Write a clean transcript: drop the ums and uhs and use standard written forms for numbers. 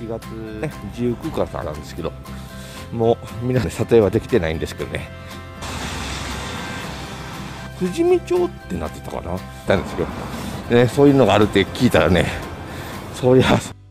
1月、ね、19日なんですけど、もう皆さん撮影はできてないんですけどね。富士見町ってなってたかななんですけど、ね、そういうのがあるって聞いたらね、そりゃ